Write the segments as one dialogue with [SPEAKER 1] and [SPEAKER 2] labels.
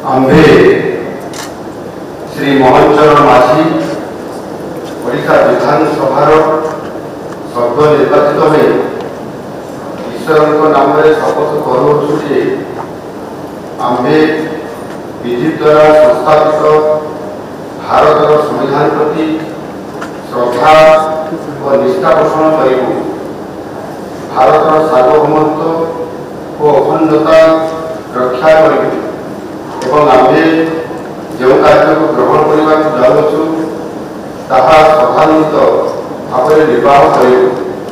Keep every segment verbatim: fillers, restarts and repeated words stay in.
[SPEAKER 1] आंबे श्री मोहन चरण माझी ओडिशा विधानसभा सभ्य निर्वाचित हो ईश्वर नाम शपथ करुछु जे आंबे विधि द्वारा संस्थापित भारत संविधान प्रति श्रद्धा और निष्ठा पोषण करूँ भारत सार्वभौमत्व और अखंडता रक्षा करूँ एवं आम्भे जो कार्य को ग्रहण करने को जाऊँ ताहा श्रद्धान्वित भाव में निर्वाह करूँ।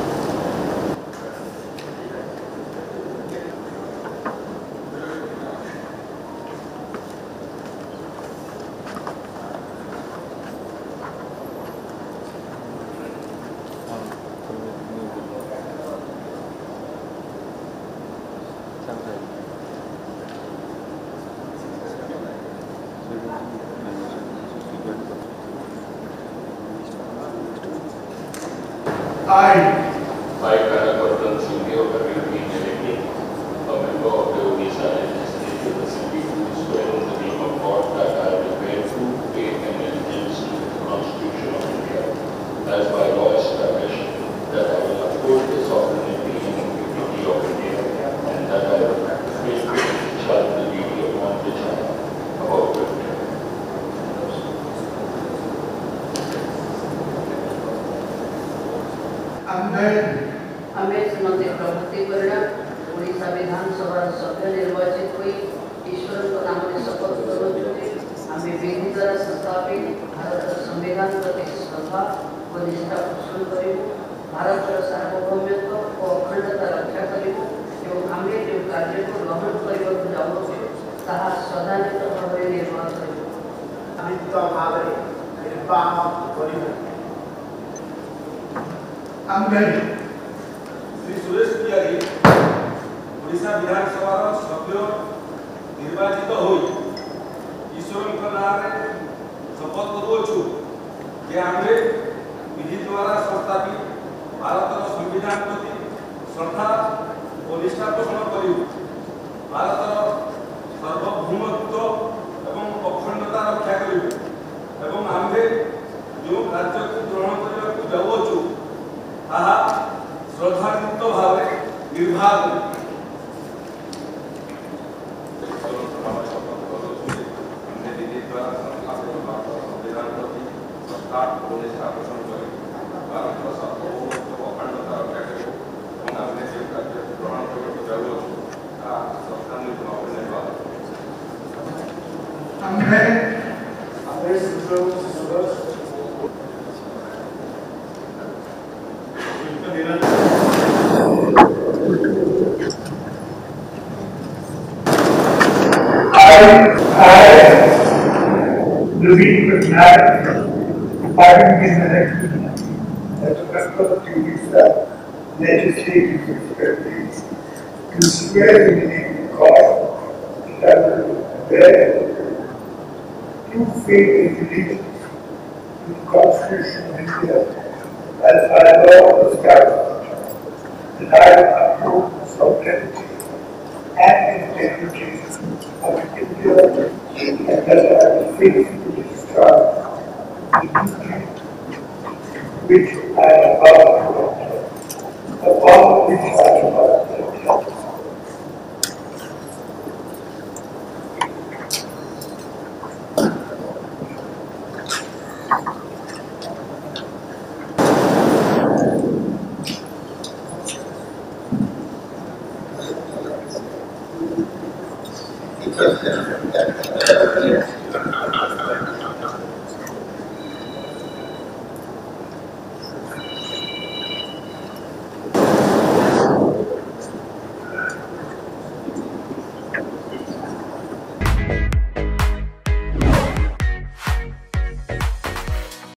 [SPEAKER 2] I,
[SPEAKER 3] I, Kanakordan Singh, having been elected a member of the Odisha Legislative Assembly, do swear in the name of God that I will bear true faith and allegiance to the Constitution of India, as by law established, that I will uphold the sovereignty and integrity of India, and that I will faithfully discharge the duty upon which I am about to enter.
[SPEAKER 4] Ambe Shrimati प्रभृति परिणा ओडिशा विधानसभा सभ्य निर्वाचित हुई ईश्वर को नाम शपथ करुछु आम्बे विधि द्वारा संस्थापित भारत संविधान प्रति श्रद्धा और निष्ठा पोषण करूँ भारत सार्वभौमत्व और अखंडता रक्षा करूँ एवं आम्बे जो कार्य को ग्रहण करने को जाऊँ ताहा श्रद्धान्वित भाव में निर्वाह करूँ।
[SPEAKER 2] भाव निर्वाह करूँ। आंबे
[SPEAKER 5] श्री सुरेश तिवारी ओडिशा विधानसभा सभ्य निर्वाचित हो ईश्वर नाम शपथ करुछु जे आम्बे विधि द्वारा संस्थापित भारत संविधान प्रति श्रद्धा और निष्ठा पोषण करूँ भारत सार्वभौमत्व एवं अखंडता रक्षा करूँ एवं आम्बे जो कार्य को ग्रहण करने को जाऊँ ताहा श्रद्धान्वित भाव निर्वाह करूँ।
[SPEAKER 2] Naveen Patnaik, having been elected as a member of the Odisha Legislative Assembly, do swear in the name of God that I will bear true faith and allegiance to the Constitution of India as by law established, that I will uphold the sovereignty and integrity of India, and that I will faithfully discharge the duty which I am about to enter, upon which I am about